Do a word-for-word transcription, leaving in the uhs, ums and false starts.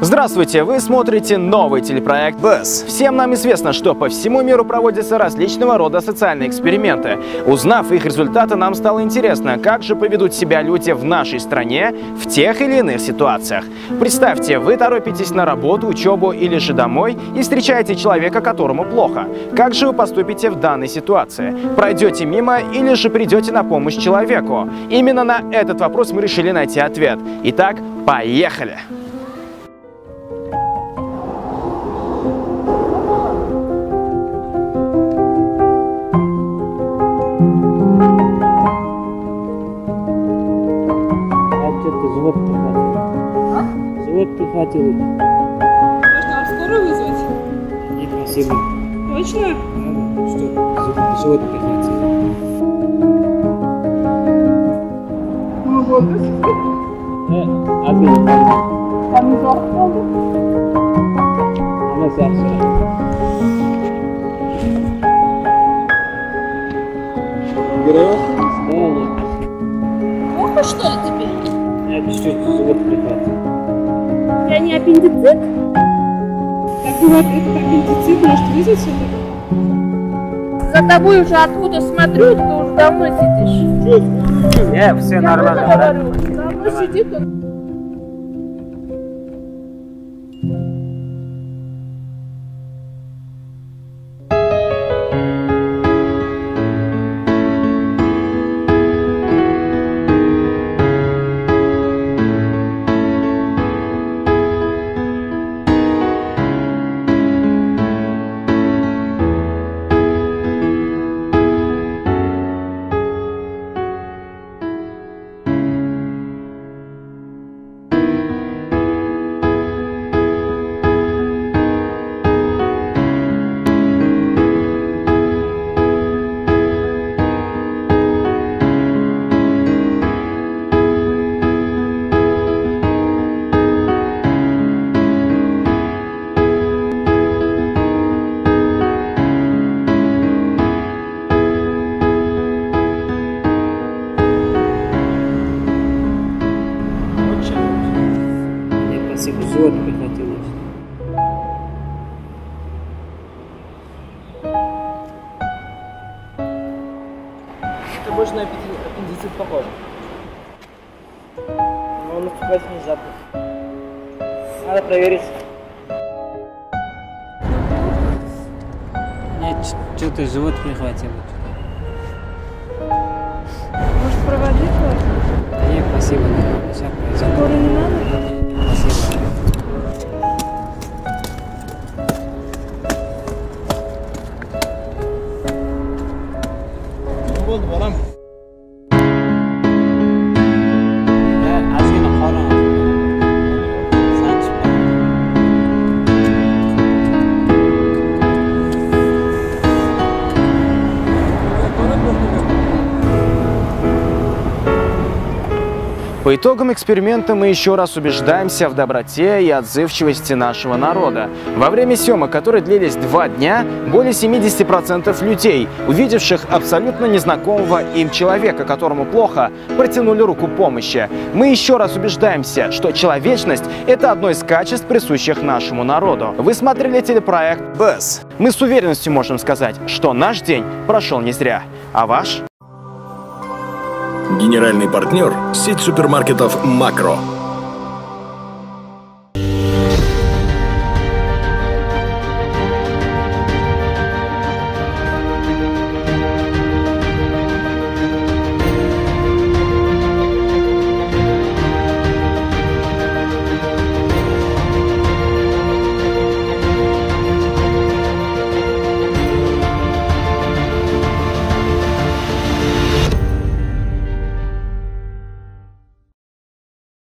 Здравствуйте! Вы смотрите новый телепроект Buzz. Всем нам известно, что по всему миру проводятся различного рода социальные эксперименты. Узнав их результаты, нам стало интересно, как же поведут себя люди в нашей стране в тех или иных ситуациях. Представьте, вы торопитесь на работу, учебу или же домой и встречаете человека, которому плохо. Как же вы поступите в данной ситуации? Пройдете мимо или же придете на помощь человеку? Именно на этот вопрос мы решили найти ответ. Итак, поехали! Живот прихватил. А? Живот прихватил. Можно скорую вызвать? Нет, спасибо. Точно? Ну, что? Живот прихватил. Ну, вот. Э, один. Там не заходит. Она завтра. Героев? Да, нет. Плохо, что ли, тебе? Я чуть-чуть живот прихватил. У тебя не аппендицит? Так бывает, этот аппендицит может вызвать сюда. За тобой уже откуда смотрю, ты уже давно сидишь. Не, все Я нормально. говорю, давно сидит он. Живот прихватил. Это больше на аппендицит похоже. Но он наступает внезапно. Надо проверить. Нет, что-то живот прихватил. Может, проводить вас? Да нет, спасибо, нормально. Сейчас пойдем. Скорую не надо? Спасибо. Oldu balam. Ozgina qora. Sanchib. По итогам эксперимента мы еще раз убеждаемся в доброте и отзывчивости нашего народа. Во время съемок, которые длились два дня, более семидесяти процентов людей, увидевших абсолютно незнакомого им человека, которому плохо, протянули руку помощи. Мы еще раз убеждаемся, что человечность – это одно из качеств, присущих нашему народу. Вы смотрели телепроект Buzz. Мы с уверенностью можем сказать, что наш день прошел не зря. А ваш? Генеральный партнер – сеть супермаркетов «Макро».